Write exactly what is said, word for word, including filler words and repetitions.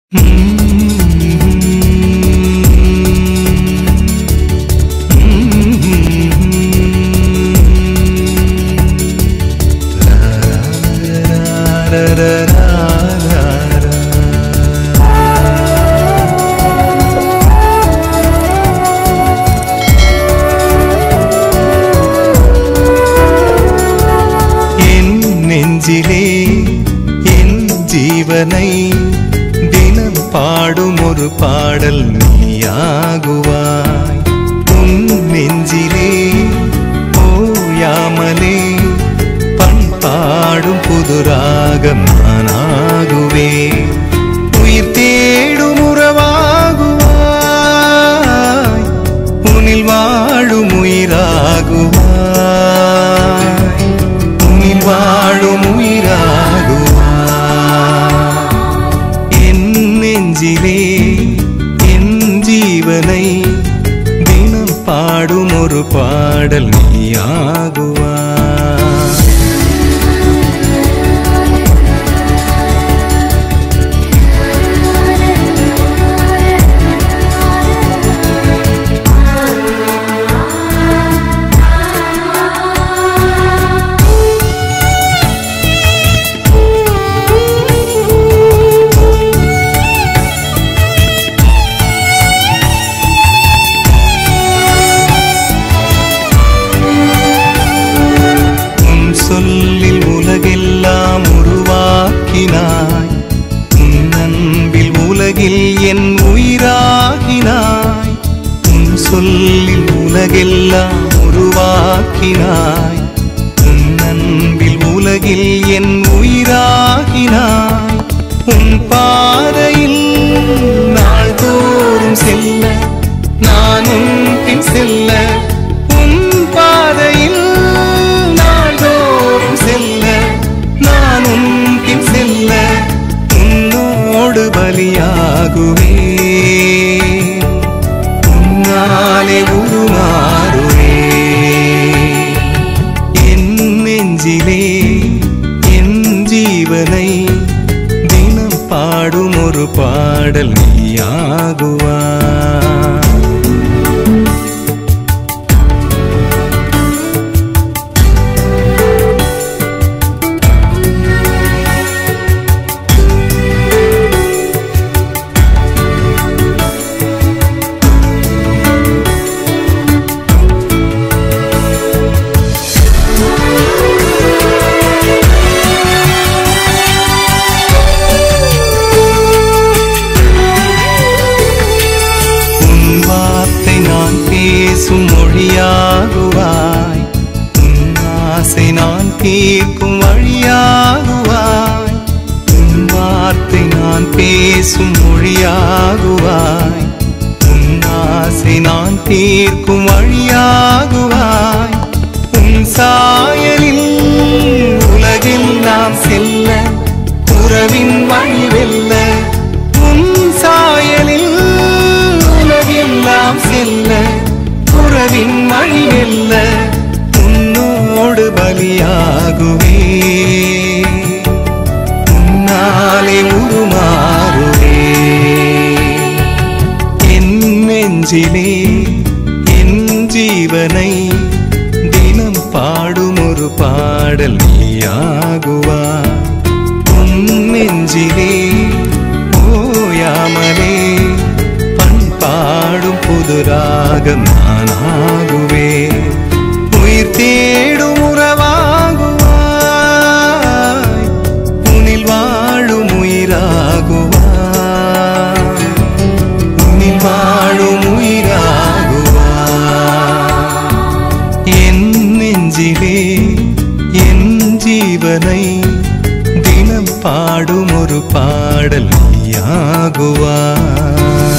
நெஞ்சிலே என் ஜீவனை தினம் பாடும் ஒரு பாடல் நீயாகுவாய். உன் நெஞ்சிலே ஓயாமலே பண்பாடும் புதுராகம் நானாகுவே. உயிர் தேடும் உறவாகுவாய், உன்னில் வாழும் உயிராகுவாய், உன்னில் வாழும் உயிராகுவாய். என் நெஞ்சிலே என் ஜீவனை தினம் பாடும் ஒரு பாடல் நீயாகுவாய். சொல்லில் உலகெல்லாம் உருவாக்கினாய், உன் அன்பில் உலகில் என் உயிராகினாய். உன் சொல்லில் உலகெல்லாம் உருவாக்கினாய், உன் அன்பில் உலகில் என் உயிராகினாய். உன் பாதையில் நாள்தோறும் செல்ல நான் உன் பின் செல்ல, உன் பாதையில் செல்ல உன்னோடு பலியாகுவே. உன்னாலே உருமாறுவே. என் நெஞ்சிலே என் ஜீவனை தினம் பாடும் ஒரு பாடல் நீயாகுவாய். பேசும் மொழியாகுவாய், உன் ஆசை நான் தீர்க்கும் வழியாகுவாய். உன் வார்த்தை நான் பேசும் மொழியாகுவாய், உன் ஆசை நான் தீர்க்கும் வழியாகுவாய். உன் சாயலில் உலகில் நாம் செல்ல உறவின் வழி வெல்ல. உன் சாயலில் உலகில் நாம் செல்ல உறவின் வழி வெல்ல. உன்னோடு பலியாகுவே. உன்னாலே உருமாறுவே. என் நெஞ்சிலே என் ஜீவனை தினம் பாடும் ஒரு பாடல் நீயாகுவாய். உன் நெஞ்சிலே ஓயாமலே பாடும் புதுராகம் நானாகுவே. உயிர் தேடும் உறவாகுவாய், உன்னில் வாழும் உயிராகுவாய், உன்னில் வாழும் உயிராகுவாய். என் நெஞ்சிலே என் ஜீவனை தினம் பாடும் ஒரு பாடல் நீயாகுவாய்.